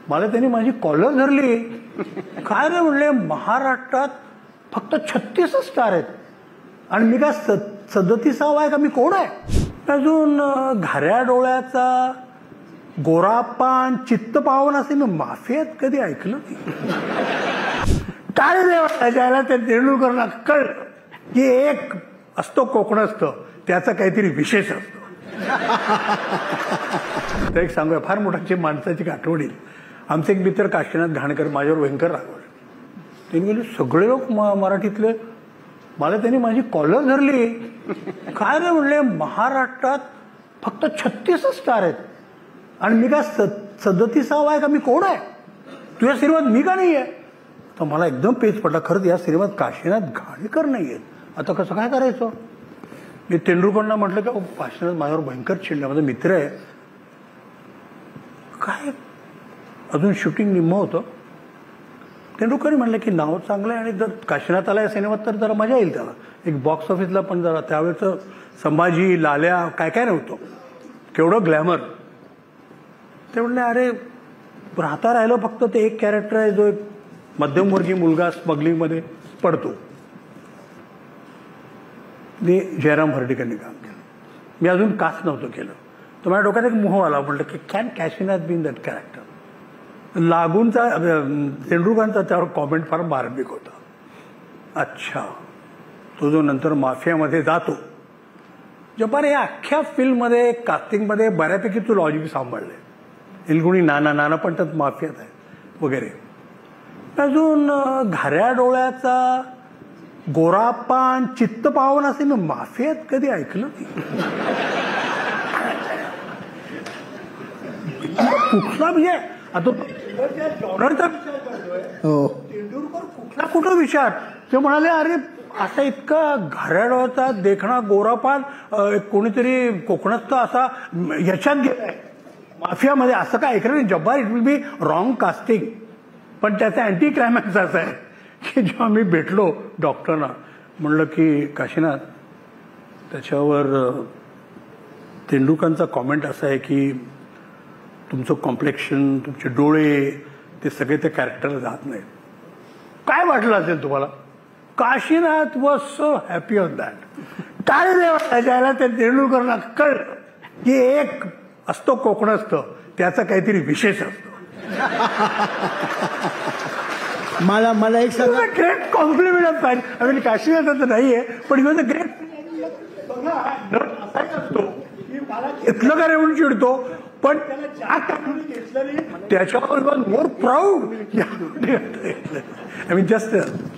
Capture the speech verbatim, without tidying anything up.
मला त्यांनी माझी कॉलर धरली. काय रे म्हणले, महाराष्ट्रात फक्त छत्तीस स्टार आहेत आणि मी काय सदतीसावा आहे का, मी कोण आहे. अजून घाऱ्या डोळ्याचा गोरापान चित्त पावन असे मी माफियात कधी ऐकलं नाही. काय देवाला त्या तेंडुलकरला कळलं की एक असतो कोकणस्थ, त्याचा काहीतरी विशेष असतो. तर एक सांगूया, फार मोठाची माणसाची आठवण येईल. आमचे एक मित्र काशीनाथ घाणकर माझ्यावर भयंकर रागवले. त्यांनी गेले सगळे लोक मराठीतले, मला त्यांनी माझी कॉलर धरली. काय रे म्हणले, महाराष्ट्रात फक्त छत्तीस स्टार आहेत आणि मी काय सदतीसावा आहे का, मी कोण आहे. तुझ्या सिनेमात मी का नाही आहे. तर मला एकदम पेच पडला, खरंच या सिनेमात काशीनाथ घाणकर नाही आहेत. आता कसं काय करायचं. मी तेंडुलकरना म्हटलं की काशीनाथ माझ्यावर भयंकर चिडला, माझा मित्र आहे. काय अजून शूटिंग निम्म होतं. तेंडुलकर म्हणलं की नाव चांगलं आहे आणि जर काशीनाथ आला या सिनेमात तर जरा मजा येईल त्याला. एक बॉक्स ऑफिसला पण जरा त्यावेळेचं संभाजी लाल्या काय काय नव्हतं, केवढं ग्लॅमर. ते म्हणले अरे राहता राहिलं फक्त ते एक कॅरेक्टर आहे जो एक मध्यमवर्गीय मुलगा स्मगलिंगमध्ये पडतो. मी जयराम हर्डीकरनी काम केलं. मी अजून कास्ट नव्हतं केलं. तर माझ्या डोक्यात एक मोह आला. म्हटलं की can Kashinath been that character. लागूनचा तेंडुलकरांचा त्यावर कॉमेंट फार मार्मिक होता. अच्छा, तो जो नंतर माफियामध्ये जातो. जब्बार या अख्ख्या फिल्ममध्ये कास्टिंगमध्ये बऱ्यापैकी तू लॉजिक सांभाळले. एलगुणी नाना नाना पण त्यात माफियात आहे वगैरे. अजून घाऱ्या डोळ्याचा गोरापान चित्त पावन असे मी माफियात कधी ऐकलं नाही. कुठला म्हणजे आता जॉनरचा विचार करतोय तेंडुलकर, कुठला कुठं विचार. ते म्हणाले अरे असा इतका घाऱ्या डोळ्याचा देखणा गोरापान कोणीतरी कोकणात असा याच्यात गेलाय माफियामध्ये, असं काय ऐकलं नाही. Jabbar it will be wrong casting. पण त्याचा अँटी क्लायमॅक्स असा आहे की जेव्हा मी भेटलो डॉक्टरना, म्हणलं की काशीनाथ त्याच्यावर तेंडुलकरांचा कॉमेंट असा आहे की तुमचं कॉम्प्लेक्शन, तुमचे डोळे ते सगळे त्या कॅरेक्टरला जात नाहीत. काय वाटलं असेल तुम्हाला. Kashinath was so happy on that. काय देवाला त्या तेंडुलकरला कळलं की एक असतो कोकणस्थ, त्याचा काहीतरी विशेष असतो. मला मला एक सांगा, great compliment of fan. I mean काशीनाथाचं नाहीये पण इट वॉज अ ग्रेट. इथलं काय म्हणून चिडतो पण त्याला ज्या टाकून घेतलं नाही त्याच्यावर more proud. I mean just